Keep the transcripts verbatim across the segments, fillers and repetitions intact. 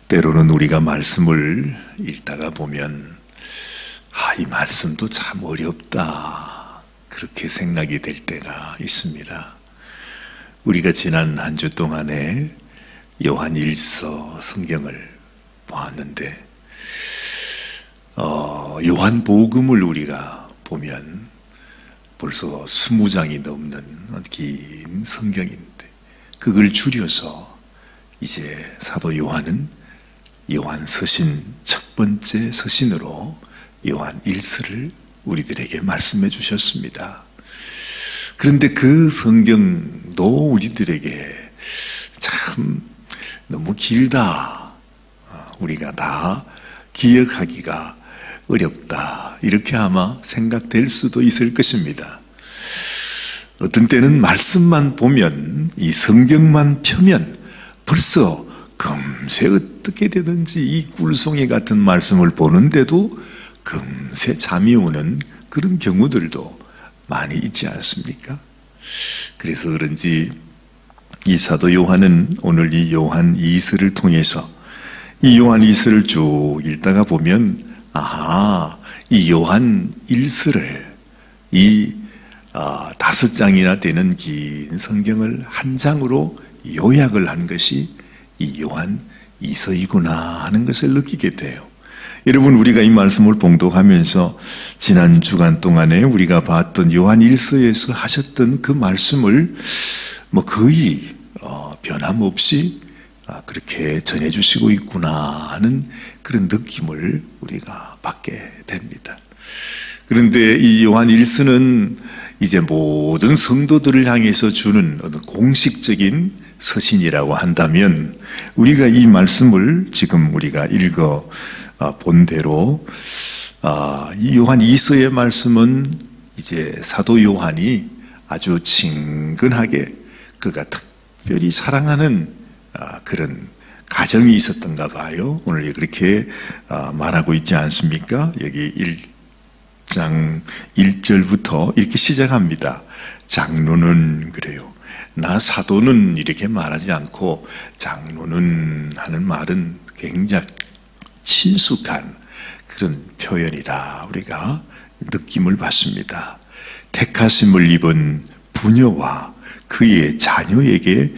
때로는 우리가 말씀을 읽다가 보면 아, 이 말씀도 참 어렵다 그렇게 생각이 될 때가 있습니다. 우리가 지난 한 주 동안에 요한일서 성경을 보았는데 어, 요한복음을 우리가 보면 벌써 스무 장이 넘는 긴 성경인데 그걸 줄여서 이제 사도 요한은 요한 서신 첫 번째 서신으로 요한 일서를 우리들에게 말씀해 주셨습니다. 그런데 그 성경도 우리들에게 참 너무 길다, 우리가 다 기억하기가 어렵다 이렇게 아마 생각될 수도 있을 것입니다. 어떤 때는 말씀만 보면, 이 성경만 펴면 벌써 금세 어떻게 되든지 이 꿀송이 같은 말씀을 보는데도 금세 잠이 오는 그런 경우들도 많이 있지 않습니까? 그래서 그런지 이 사도 요한은 오늘 이 요한 이서를 통해서 이 요한 이서를 쭉 읽다가 보면 아하, 이 요한 일서를 이 아, 다섯 장이나 되는 긴 성경을 한 장으로 요약을 한 것이 이 요한 이서이구나 하는 것을 느끼게 돼요. 여러분, 우리가 이 말씀을 봉독하면서 지난 주간 동안에 우리가 봤던 요한 일서에서 하셨던 그 말씀을 뭐 거의 어, 변함없이 아, 그렇게 전해주시고 있구나 하는 그런 느낌을 우리가 받게 됩니다. 그런데 이 요한 일서는 이제 모든 성도들을 향해서 주는 어느 공식적인 서신이라고 한다면 우리가 이 말씀을 지금 우리가 읽어 본 대로 이 요한 이서의 말씀은 이제 사도 요한이 아주 친근하게 그가 특별히 사랑하는 그런 가정이 있었던가 봐요. 오늘 그렇게 말하고 있지 않습니까? 여기 일 장 일 절부터 이렇게 시작합니다. 장로는 그래요. 나 사도는 이렇게 말하지 않고 장로는 하는 말은 굉장히 친숙한 그런 표현이라 우리가 느낌을 받습니다. 택하심을 입은 부녀와 그의 자녀에게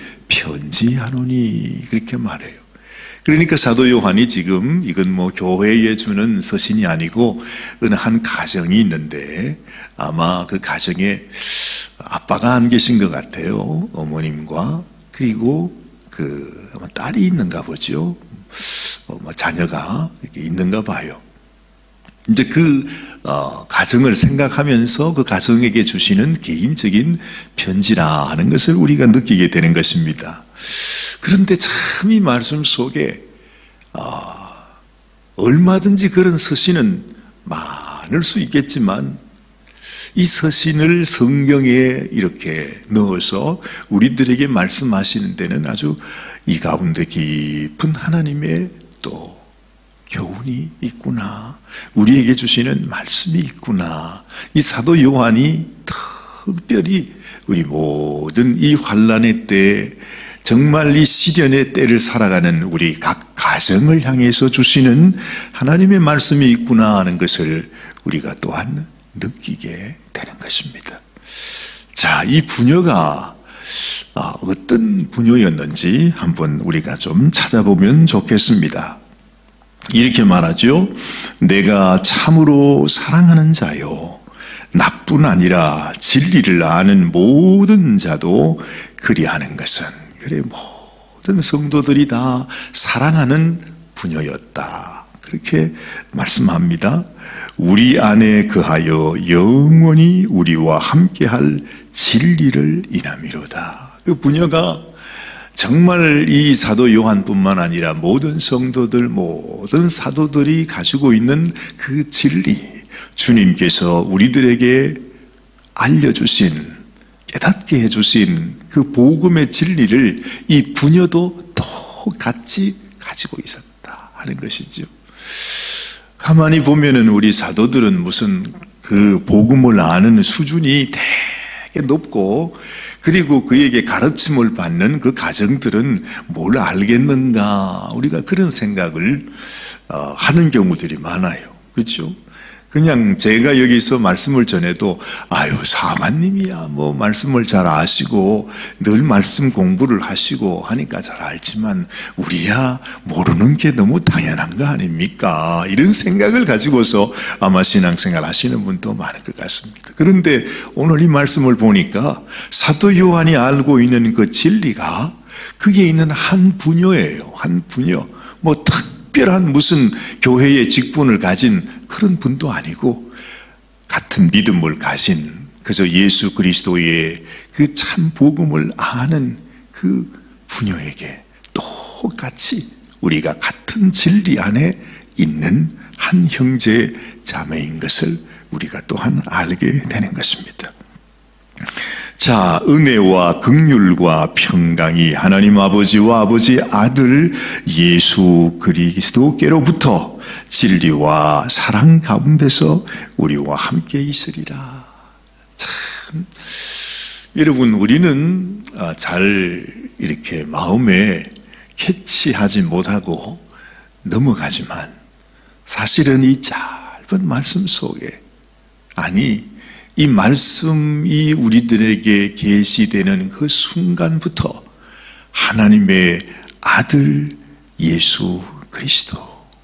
편지하노니 그렇게 말해요. 그러니까 사도 요한이 지금 이건 뭐 교회에 주는 서신이 아니고 어느 한 가정이 있는데 아마 그 가정에 아빠가 안 계신 것 같아요. 어머님과 그리고 그 아마 딸이 있는가 보죠. 뭐 자녀가 이렇게 있는가 봐요. 이제 그 어, 가정을 생각하면서 그 가정에게 주시는 개인적인 편지라 하는 것을 우리가 느끼게 되는 것입니다. 그런데 참 이 말씀 속에 어, 얼마든지 그런 서신은 많을 수 있겠지만 이 서신을 성경에 이렇게 넣어서 우리들에게 말씀하시는 데는 아주 이 가운데 깊은 하나님의 또 교훈이 있구나, 우리에게 주시는 말씀이 있구나. 이 사도 요한이 특별히 우리 모든 이 환난의 때에 정말 이 시련의 때를 살아가는 우리 각 가정을 향해서 주시는 하나님의 말씀이 있구나 하는 것을 우리가 또한 느끼게 되는 것입니다. 자, 이 부녀가 어떤 부녀였는지 한번 우리가 좀 찾아보면 좋겠습니다. 이렇게 말하죠. 내가 참으로 사랑하는 자요, 나뿐 아니라 진리를 아는 모든 자도 그리하는 것은, 그래 모든 성도들이 다 사랑하는 부녀였다 그렇게 말씀합니다. 우리 안에 거하여 영원히 우리와 함께할 진리를 인함이로다. 그 부녀가 정말 이 사도 요한뿐만 아니라 모든 성도들, 모든 사도들이 가지고 있는 그 진리, 주님께서 우리들에게 알려주신, 깨닫게 해주신 그 복음의 진리를 이 부녀도 똑같이 가지고 있었다 하는 것이죠. 가만히 보면은 우리 사도들은 무슨 그 복음을 아는 수준이 되게 높고 그리고 그에게 가르침을 받는 그 가정들은 뭘 알겠는가, 우리가 그런 생각을 하는 경우들이 많아요. 그렇죠? 그냥 제가 여기서 말씀을 전해도 아유 사관님이야 뭐 말씀을 잘 아시고 늘 말씀 공부를 하시고 하니까 잘 알지만 우리야 모르는 게 너무 당연한 거 아닙니까? 이런 생각을 가지고서 아마 신앙생활 하시는 분도 많을 것 같습니다. 그런데 오늘 이 말씀을 보니까 사도 요한이 알고 있는 그 진리가 그게 있는 한 분야예요. 한 분야. 뭐 특별한 무슨 교회의 직분을 가진 그런 분도 아니고 같은 믿음을 가진 그저 예수 그리스도의 그 참 복음을 아는 그 분야에게 똑같이 우리가 같은 진리 안에 있는 한 형제 자매인 것을 우리가 또한 알게 되는 것입니다. 자, 은혜와 긍휼과 평강이 하나님 아버지와 아버지 아들 예수 그리스도께로부터 진리와 사랑 가운데서 우리와 함께 있으리라. 참, 여러분, 우리는 잘 이렇게 마음에 캐치하지 못하고 넘어가지만 사실은 이 짧은 말씀 속에, 아니 이 말씀이 우리들에게 계시되는 그 순간부터 하나님의 아들 예수 그리스도,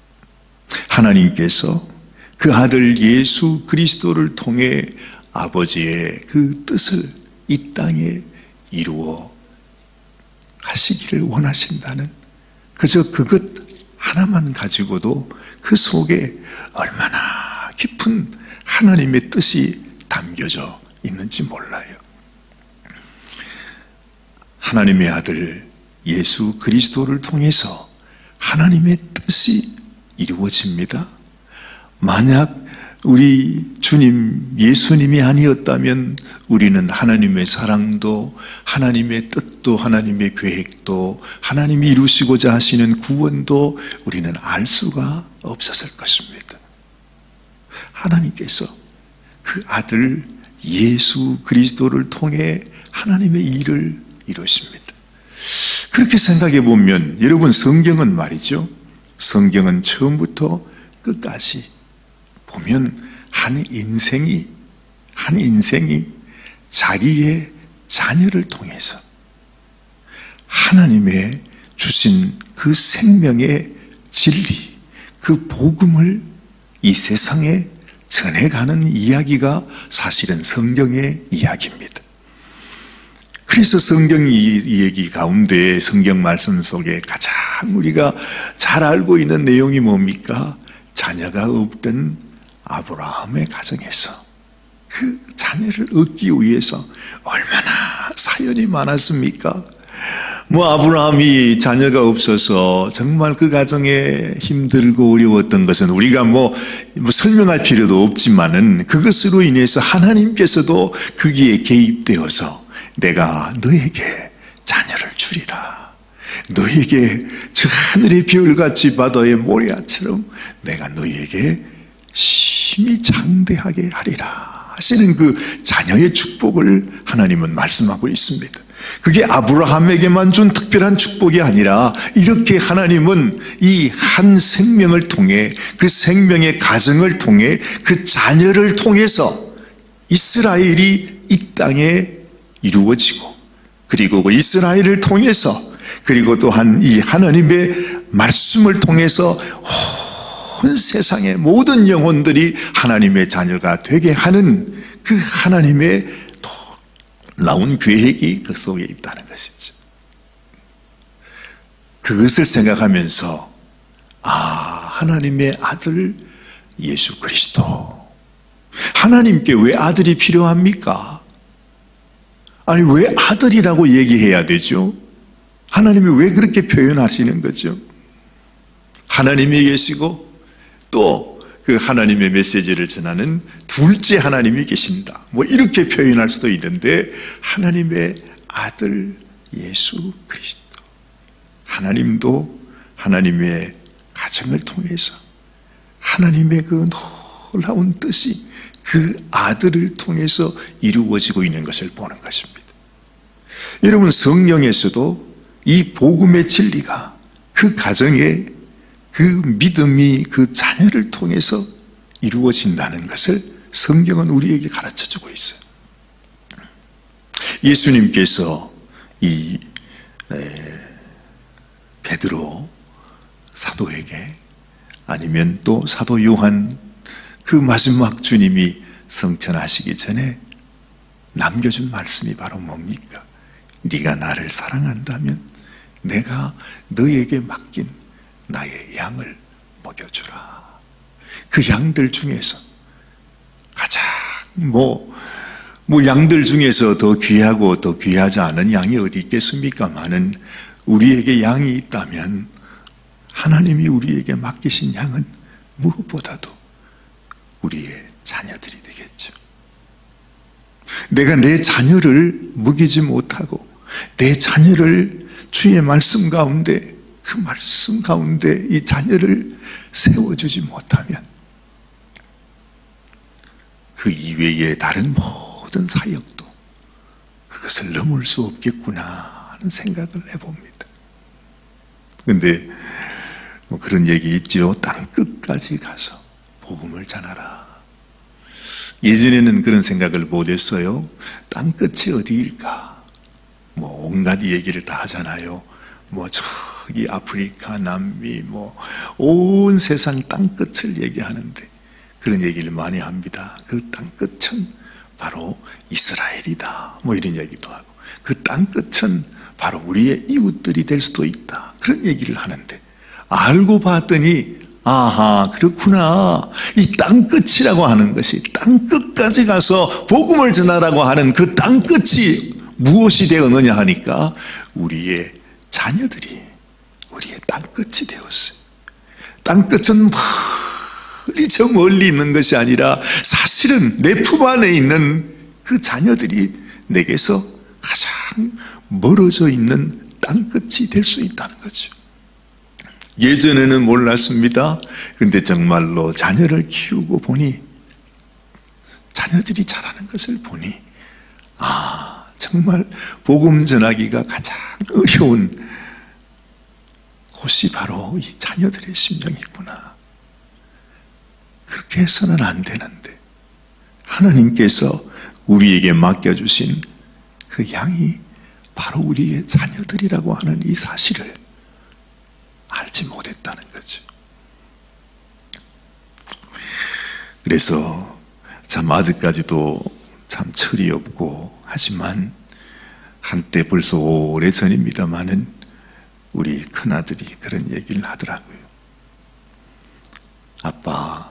하나님께서 그 아들 예수 그리스도를 통해 아버지의 그 뜻을 이 땅에 이루어 가시기를 원하신다는, 그저 그것 하나만 가지고도 그 속에 얼마나 깊은 하나님의 뜻이 담겨져 있는지 몰라요. 하나님의 아들 예수 그리스도를 통해서 하나님의 뜻이 이루어집니다. 만약 우리 주님 예수님이 아니었다면 우리는 하나님의 사랑도 하나님의 뜻도 하나님의 계획도 하나님이 이루시고자 하시는 구원도 우리는 알 수가 없었을 것입니다. 하나님께서 그 아들 예수 그리스도를 통해 하나님의 일을 이루십니다. 그렇게 생각해 보면 여러분, 성경은 말이죠, 성경은 처음부터 끝까지 보면 한 인생이 한 인생이 자기의 자녀를 통해서 하나님의 주신 그 생명의 진리, 그 복음을 이 세상에 전해가는 이야기가 사실은 성경의 이야기입니다. 그래서 성경 이 얘기 가운데 성경 말씀 속에 가장 우리가 잘 알고 있는 내용이 뭡니까? 자녀가 없던 아브라함의 가정에서 그 자녀를 얻기 위해서 얼마나 사연이 많았습니까? 뭐 아브라함이 자녀가 없어서 정말 그 가정에 힘들고 어려웠던 것은 우리가 뭐, 뭐 설명할 필요도 없지만은 그것으로 인해서 하나님께서도 거기에 개입되어서 내가 너에게 자녀를 주리라, 너에게 저 하늘의 별같이 바다의 모래알처럼 내가 너에게 심히 장대하게 하리라 하시는 그 자녀의 축복을 하나님은 말씀하고 있습니다. 그게 아브라함에게만 준 특별한 축복이 아니라 이렇게 하나님은 이 한 생명을 통해, 그 생명의 가정을 통해, 그 자녀를 통해서 이스라엘이 이 땅에 이루어지고, 그리고 그 이스라엘을 통해서, 그리고 또한 이 하나님의 말씀을 통해서 온 세상의 모든 영혼들이 하나님의 자녀가 되게 하는 그 하나님의 놀라운 계획이 그 속에 있다는 것이죠. 그것을 생각하면서 아, 하나님의 아들 예수 그리스도, 하나님께 왜 아들이 필요합니까? 아니 왜 아들이라고 얘기해야 되죠? 하나님이 왜 그렇게 표현하시는 거죠? 하나님이 계시고 또 그 하나님의 메시지를 전하는 둘째 하나님이 계신다, 뭐 이렇게 표현할 수도 있는데 하나님의 아들 예수 그리스도, 하나님도 하나님의 가정을 통해서 하나님의 그 놀라운 뜻이 그 아들을 통해서 이루어지고 있는 것을 보는 것입니다. 여러분, 성경에서도 이 복음의 진리가 그 가정에 그 믿음이 그 자녀를 통해서 이루어진다는 것을 성경은 우리에게 가르쳐주고 있어요. 예수님께서 이 베드로 사도에게, 아니면 또 사도 요한, 그 마지막 주님이 성천하시기 전에 남겨준 말씀이 바로 뭡니까? 네가 나를 사랑한다면 내가 너에게 맡긴 나의 양을 먹여주라. 그 양들 중에서 가장 뭐, 뭐 양들 중에서 더 귀하고 더 귀하지 않은 양이 어디 있겠습니까? 많은 우리에게 양이 있다면 하나님이 우리에게 맡기신 양은 무엇보다도 우리의 자녀들이 되겠죠. 내가 내 자녀를 먹이지 못하고 내 자녀를 주의 말씀 가운데, 그 말씀 가운데 이 자녀를 세워주지 못하면 그 이외의 다른 모든 사역도 그것을 넘을 수 없겠구나 하는 생각을 해봅니다. 그런데 뭐 그런 얘기 있죠. 땅 끝까지 가서 복음을 전하라. 예전에는 그런 생각을 못했어요. 땅 끝이 어디일까? 뭐 온갖 얘기를 다 하잖아요. 뭐 저기 아프리카, 남미, 뭐 온 세상 땅 끝을 얘기하는데 그런 얘기를 많이 합니다. 그 땅 끝은 바로 이스라엘이다. 뭐 이런 얘기도 하고, 그 땅 끝은 바로 우리의 이웃들이 될 수도 있다. 그런 얘기를 하는데, 알고 봤더니 아하, 그렇구나. 이 땅 끝이라고 하는 것이, 땅 끝까지 가서 복음을 전하라고 하는 그 땅 끝이 무엇이 되었느냐 하니까 우리의 자녀들이 우리의 땅 끝이 되었어요. 땅 끝은 멀리 저 멀리 있는 것이 아니라 사실은 내 품 안에 있는 그 자녀들이 내게서 가장 멀어져 있는 땅 끝이 될 수 있다는 거죠. 예전에는 몰랐습니다. 근데 정말로 자녀를 키우고 보니, 자녀들이 자라는 것을 보니, 아, 정말 복음 전하기가 가장 어려운 곳이 바로 이 자녀들의 심령이구나. 그렇게 해서는 안 되는데 하나님께서 우리에게 맡겨주신 그 양이 바로 우리의 자녀들이라고 하는 이 사실을 알지 못했다는 거죠. 그래서 참 아직까지도 참 철이 없고, 하지만 한때 벌써 오래전입니다마는 우리 큰아들이 그런 얘기를 하더라고요. 아빠,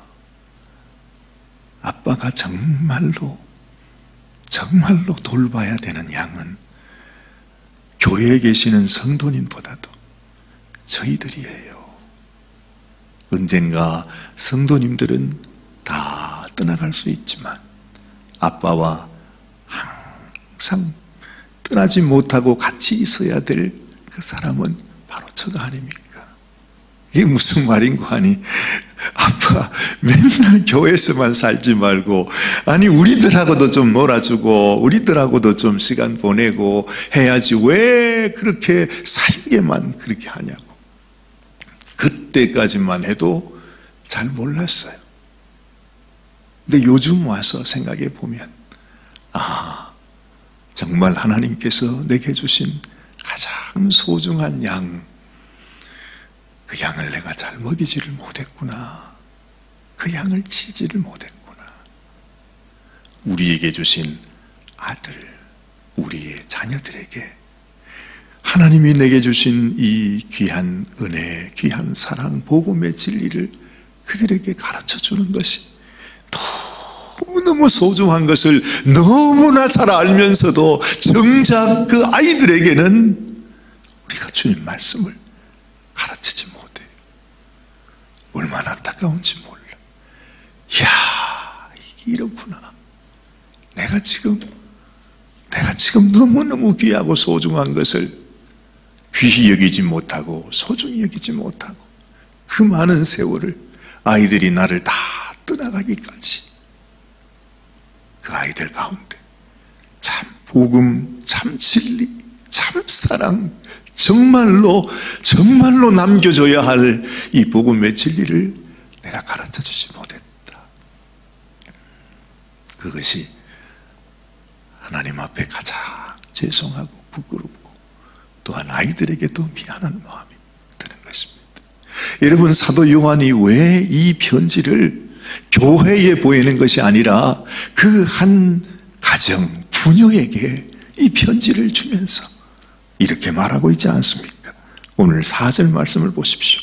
아빠가 정말로 정말로 돌봐야 되는 양은 교회에 계시는 성도님보다도 저희들이에요. 언젠가 성도님들은 다 떠나갈 수 있지만 아빠와 항상 떠나지 못하고 같이 있어야 될 그 사람은 바로 저가 아닙니까? 이게 무슨 말인고 하니, 아빠 맨날 교회에서만 살지 말고, 아니 우리들하고도 좀 놀아주고 우리들하고도 좀 시간 보내고 해야지 왜 그렇게 사역에만 그렇게 하냐고. 그때까지만 해도 잘 몰랐어요. 근데 요즘 와서 생각해 보면, 아, 정말 하나님께서 내게 주신 가장 소중한 양, 그 양을 내가 잘 먹이지를 못했구나. 그 양을 치지를 못했구나. 우리에게 주신 아들, 우리의 자녀들에게 하나님이 내게 주신 이 귀한 은혜, 귀한 사랑, 복음의 진리를 그들에게 가르쳐주는 것이 너무너무 소중한 것을 너무나 잘 알면서도 정작 그 아이들에게는 우리가 주님 말씀을 가르치지 못해요. 얼마나 안타까운지 몰라. 이야, 이게 이렇구나. 내가 지금 내가 지금 너무너무 귀하고 소중한 것을 귀히 여기지 못하고 소중히 여기지 못하고 그 많은 세월을 아이들이 나를 다 떠나가기까지 그 아이들 가운데 참 복음, 참 진리, 참 사랑, 정말로 정말로 남겨줘야 할 이 복음의 진리를 내가 가르쳐주지 못했다. 그것이 하나님 앞에 가장 죄송하고 부끄럽고 또한 아이들에게도 미안한 마음이 드는 것입니다. 여러분, 사도 요한이 왜 이 편지를 교회에 보이는 것이 아니라 그 한 가정, 부녀에게 이 편지를 주면서 이렇게 말하고 있지 않습니까? 오늘 사 절 말씀을 보십시오.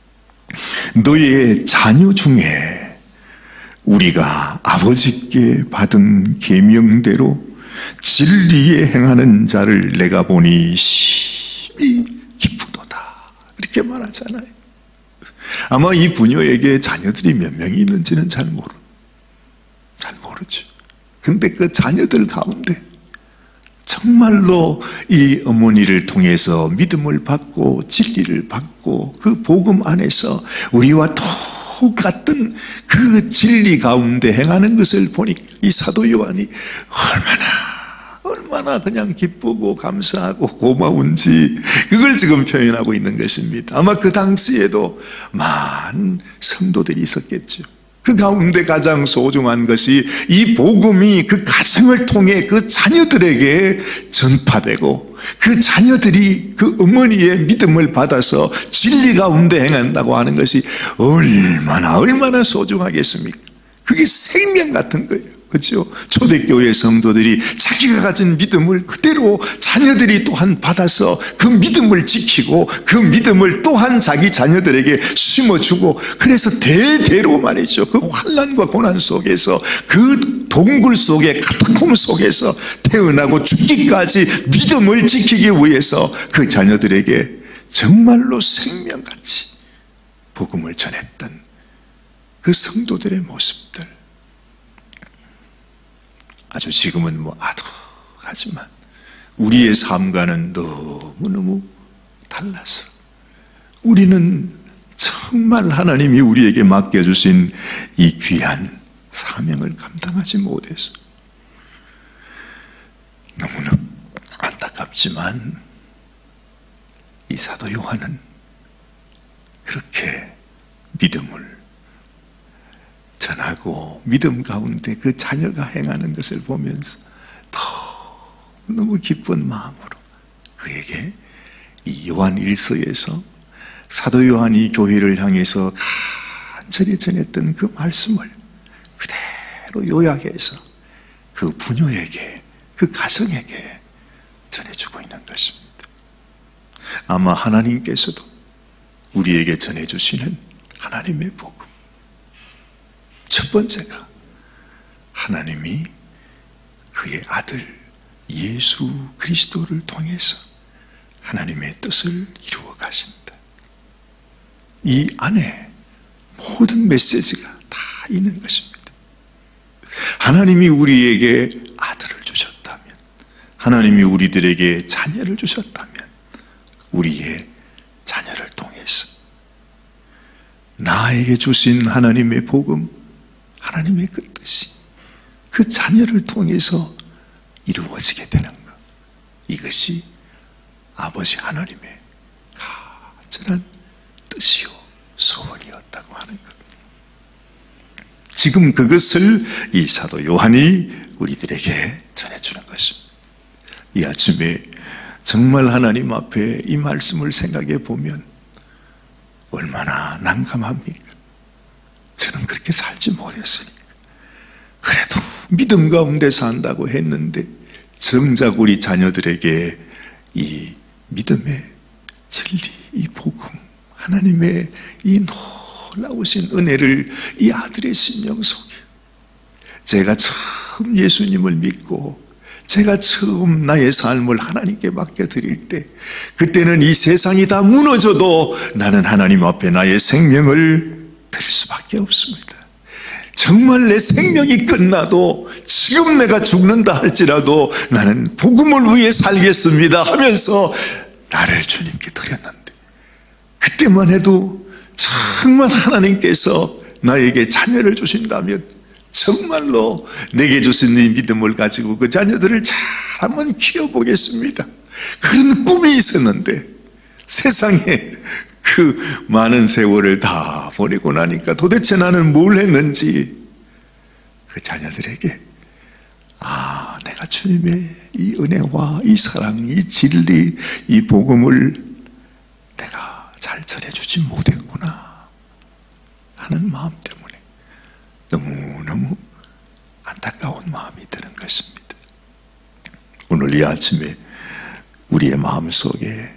너의 자녀 중에 우리가 아버지께 받은 계명대로 진리에 행하는 자를 내가 보니 심히 기쁘도다, 이렇게 말하잖아요. 아마 이 부녀에게 자녀들이 몇 명이 있는지는 잘 모르, 잘 모르죠. 근데 그 자녀들 가운데 정말로 이 어머니를 통해서 믿음을 받고 진리를 받고 그 복음 안에서 우리와 똑같은 그 진리 가운데 행하는 것을 보니까 이 사도 요한이 얼마나 얼마나 그냥 기쁘고 감사하고 고마운지 그걸 지금 표현하고 있는 것입니다. 아마 그 당시에도 많은 성도들이 있었겠죠. 그 가운데 가장 소중한 것이 이 복음이 그 가정을 통해 그 자녀들에게 전파되고 그 자녀들이 그 어머니의 믿음을 받아서 진리 가운데 행한다고 하는 것이 얼마나 얼마나 소중하겠습니까? 그게 생명 같은 거예요. 그렇죠? 초대교회 성도들이 자기가 가진 믿음을 그대로 자녀들이 또한 받아서 그 믿음을 지키고 그 믿음을 또한 자기 자녀들에게 심어주고, 그래서 대대로 말이죠, 그 환난과 고난 속에서 그 동굴 속에 카타콤 속에서 태어나고 죽기까지 믿음을 지키기 위해서 그 자녀들에게 정말로 생명같이 복음을 전했던 그 성도들의 모습들, 아주 지금은 뭐 아득하지만 우리의 삶과는 너무너무 달라서 우리는 정말 하나님이 우리에게 맡겨주신 이 귀한 사명을 감당하지 못해서 너무나 안타깝지만 이 사도 요한은 그렇게 믿음을 전하고 믿음 가운데 그 자녀가 행하는 것을 보면서 너무 기쁜 마음으로 그에게 이 요한 일서에서 사도 요한이 교회를 향해서 간절히 전했던 그 말씀을 그대로 요약해서 그 부녀에게, 그 가정에게 전해주고 있는 것입니다. 아마 하나님께서도 우리에게 전해주시는 하나님의 복음, 첫 번째가 하나님이 그의 아들 예수 그리스도를 통해서 하나님의 뜻을 이루어 가신다. 이 안에 모든 메시지가 다 있는 것입니다. 하나님이 우리에게 아들을 주셨다면, 하나님이 우리들에게 자녀를 주셨다면 우리의 자녀를 통해서 나에게 주신 하나님의 복음, 하나님의 그 뜻이 그 자녀를 통해서 이루어지게 되는 것, 이것이 아버지 하나님의 간절한 뜻이요 소원이었다고 하는 것. 지금 그것을 이 사도 요한이 우리들에게 전해주는 것입니다. 이 아침에 정말 하나님 앞에 이 말씀을 생각해 보면 얼마나 난감합니까? 저는 그렇게 살지 못했으니까. 그래도 믿음 가운데 산다고 했는데 정작 우리 자녀들에게 이 믿음의 진리, 이 복음, 하나님의 이 놀라우신 은혜를 이 아들의 심령 속에, 제가 처음 예수님을 믿고 제가 처음 나의 삶을 하나님께 맡겨드릴 때, 그때는 이 세상이 다 무너져도 나는 하나님 앞에 나의 생명을 드릴 수밖에 없습니다. 정말 내 생명이 끝나도, 지금 내가 죽는다 할지라도 나는 복음을 위해 살겠습니다 하면서 나를 주님께 드렸는데, 그때만 해도 정말 하나님께서 나에게 자녀를 주신다면 정말로 내게 주신 이 믿음을 가지고 그 자녀들을 잘 한번 키워보겠습니다. 그런 꿈이 있었는데 세상에 그 많은 세월을 다 보내고 나니까 도대체 나는 뭘 했는지 그 자녀들에게 아, 내가 주님의 이 은혜와 이 사랑, 이 진리, 이 복음을 내가 잘 전해주지 못했구나 하는 마음 때문에 너무너무 안타까운 마음이 드는 것입니다. 오늘 이 아침에 우리의 마음속에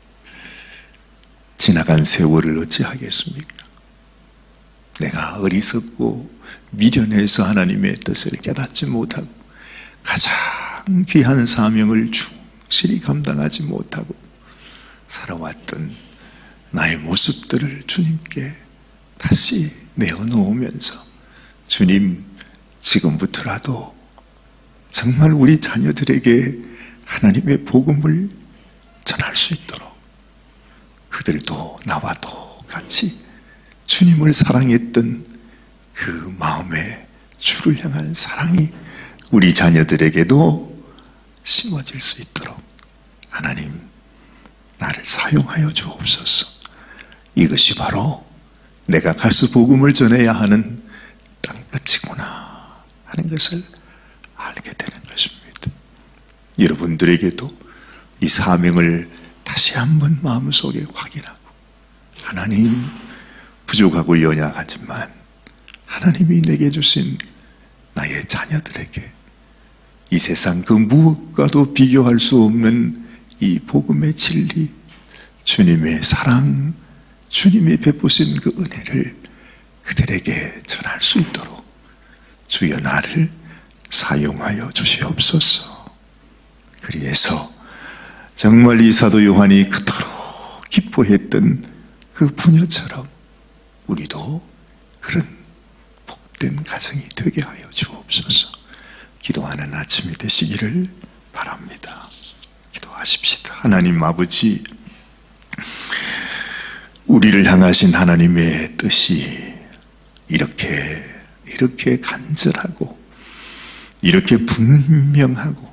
지나간 세월을 어찌하겠습니까? 내가 어리석고 미련해서 하나님의 뜻을 깨닫지 못하고 가장 귀한 사명을 충실히 감당하지 못하고 살아왔던 나의 모습들을 주님께 다시 내어놓으면서 주님, 지금부터라도 정말 우리 자녀들에게 하나님의 복음을 전할 수 있도록 그들도 나와 똑같이 주님을 사랑했던 그 마음의 주를 향한 사랑이 우리 자녀들에게도 심어질 수 있도록 하나님, 나를 사용하여 주옵소서. 이것이 바로 내가 가서 복음을 전해야 하는 땅끝이구나 하는 것을 알게 되는 것입니다. 여러분들에게도 이 사명을 다시 한번 마음속에 확인하고 하나님, 부족하고 연약하지만 하나님이 내게 주신 나의 자녀들에게 이 세상 그 무엇과도 비교할 수 없는 이 복음의 진리, 주님의 사랑, 주님이 베푸신 그 은혜를 그들에게 전할 수 있도록 주여 나를 사용하여 주시옵소서. 그리해서 정말 이 사도 요한이 그토록 기뻐했던 그 부녀처럼 우리도 그런 복된 가정이 되게 하여 주옵소서. 기도하는 아침이 되시기를 바랍니다. 기도하십시다. 하나님 아버지, 우리를 향하신 하나님의 뜻이 이렇게 이렇게 간절하고 이렇게 분명하고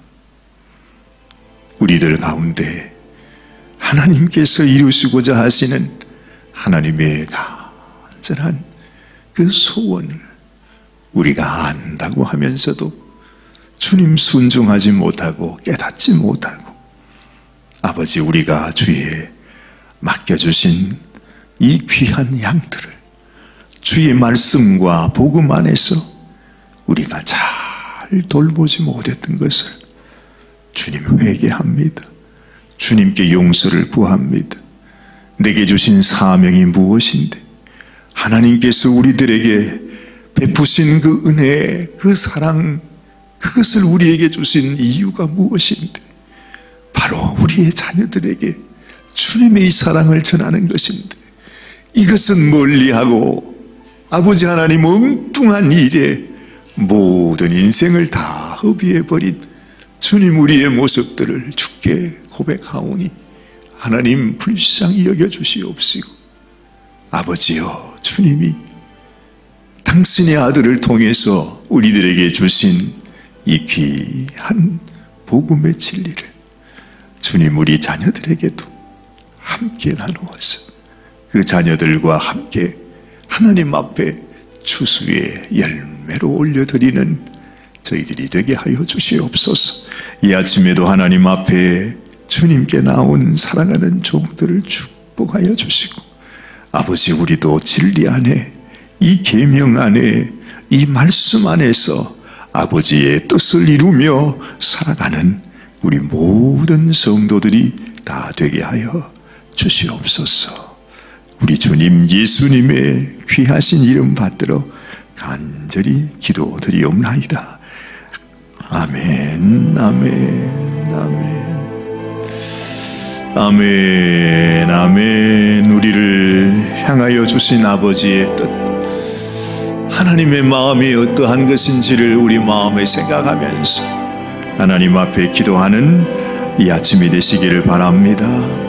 우리들 가운데 하나님께서 이루시고자 하시는 하나님의 간절한 그 소원을 우리가 안다고 하면서도 주님 순종하지 못하고 깨닫지 못하고 아버지, 우리가 주의 맡겨주신 이 귀한 양들을 주의 말씀과 복음 안에서 우리가 잘 돌보지 못했던 것을 주님 회개합니다. 주님께 용서를 구합니다. 내게 주신 사명이 무엇인데 하나님께서 우리들에게 베푸신 그 은혜, 그 사랑, 그것을 우리에게 주신 이유가 무엇인데 바로 우리의 자녀들에게 주님의 이 사랑을 전하는 것인데 이것은 멀리하고 아버지 하나님 엉뚱한 일에 모든 인생을 다 허비해버린 주님, 우리의 모습들을 주께 고백하오니 하나님 불쌍히 여겨주시옵시고 아버지여, 주님이 당신의 아들을 통해서 우리들에게 주신 이 귀한 복음의 진리를 주님, 우리 자녀들에게도 함께 나누어서 그 자녀들과 함께 하나님 앞에 추수의 열매로 올려드리는 저희들이 되게 하여 주시옵소서. 이 아침에도 하나님 앞에 주님께 나온 사랑하는 종들을 축복하여 주시고 아버지, 우리도 진리 안에, 이 계명 안에, 이 말씀 안에서 아버지의 뜻을 이루며 살아가는 우리 모든 성도들이 다 되게 하여 주시옵소서. 우리 주님 예수님의 귀하신 이름 받들어 간절히 기도드리옵나이다. 아멘, 아멘, 아멘, 아멘, 아멘. 우리를 향하여 주신 아버지의 뜻, 하나님의 마음이 어떠한 것인지를 우리 마음에 생각하면서 하나님 앞에 기도하는 이 아침이 되시기를 바랍니다.